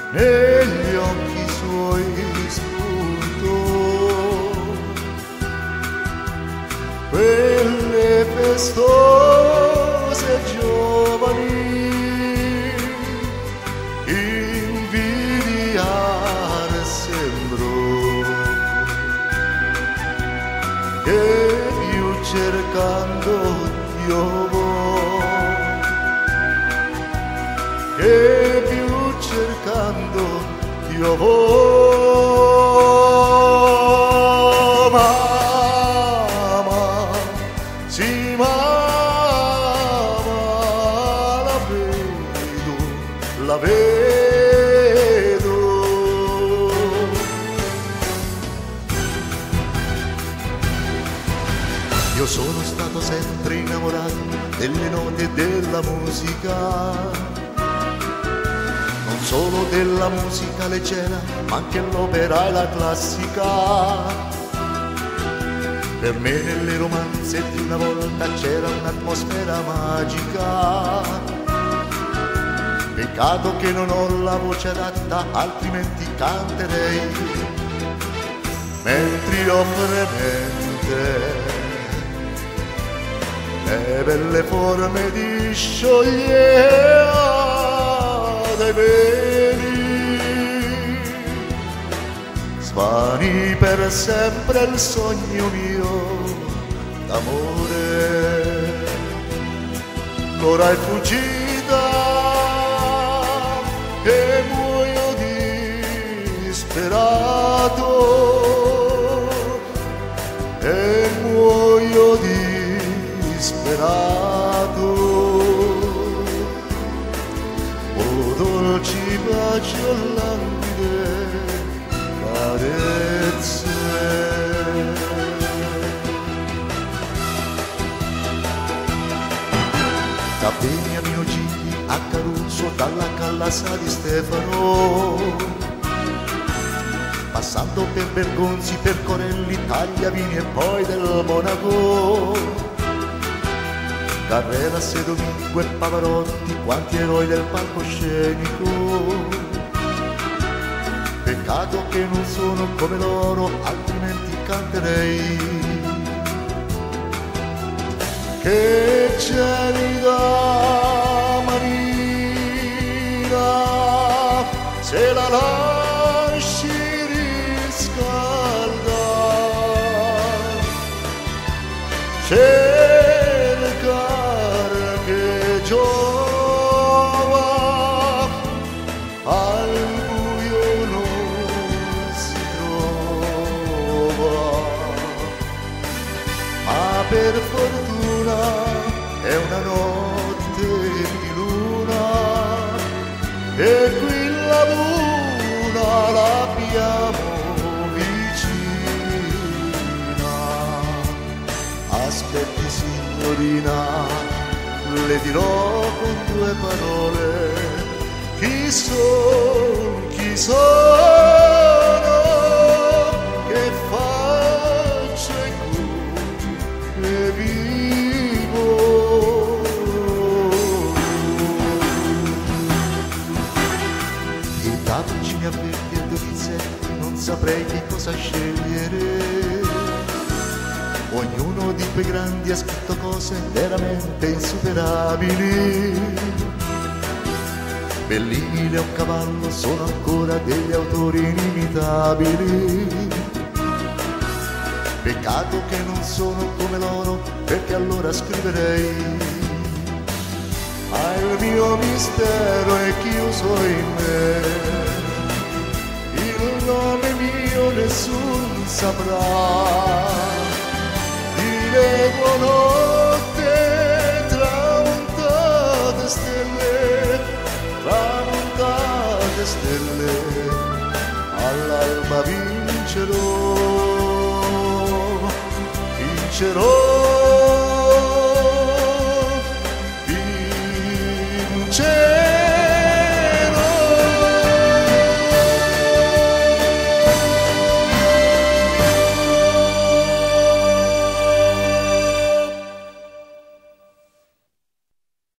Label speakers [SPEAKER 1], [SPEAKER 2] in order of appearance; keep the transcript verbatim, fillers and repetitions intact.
[SPEAKER 1] negli occhi suoi spunto quelle festose giovani invidiar sembrò, che più cercando Dio, che più cercando Dio mamma, sì mamma, la vedo, la vedo. Io sono stato sempre innamorato delle note e della musica, non solo della musica leggera, ma anche l'opera e la classica. Per me nelle romanze di una volta c'era un'atmosfera magica. Peccato che non ho la voce adatta, altrimenti canterei mentre io fremente le belle forme di sciogliere dai veli, svani per sempre il sogno mio d'amore. L'ora è fuggita e muoio disperato, e muoio disperato. Oh dolci baci, oh languide carezze. Da Beniamino Gigli a Caruso, dalla Callasa di Stefano, passando per Bergonzi, per Corelli, Tagliavini e poi del Monaco. Carreras e Domingo e Pavarotti, quanti eroi del palcoscenico. Peccato che non sono come loro, altrimenti canterei. Che gelida manina, se la lasci riscaldare, cercar che giova al buio non si trova, ma per fortuna è una notte di luna e qui la luna l'abbiamo vicina. Aspetti signorina, le dirò con due parole chi sono, chi sono, che faccio e come vivo. I tattici avverti e Donizetti, non saprei che cosa scegliere. Ognuno di quei grandi ha scritto cose veramente insuperabili. Bellini, Leoncavallo sono ancora degli autori inimitabili. Peccato che non sono come loro, perché allora scriverei. Ma il mio mistero è chiuso in me, il nome mio nessun saprà. Dileguo notte tramontate stelle, tramontate stelle, all'alba vincerò, vincerò.